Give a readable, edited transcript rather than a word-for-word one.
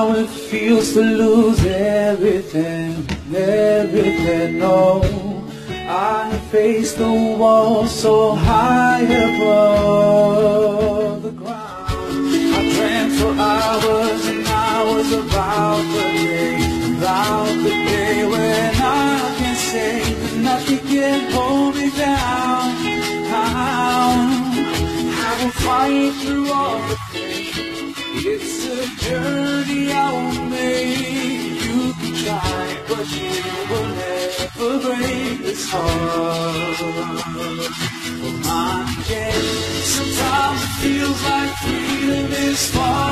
how it feels to lose everything, everything. No, I face the wall so high above the ground. I dreamt for hours and hours about the day when I can say that nothing can hold me down. I will fight through all the pain. It's a journey I will make. You can try, but you will never break this heart of mine. Sometimes it feels like freedom is far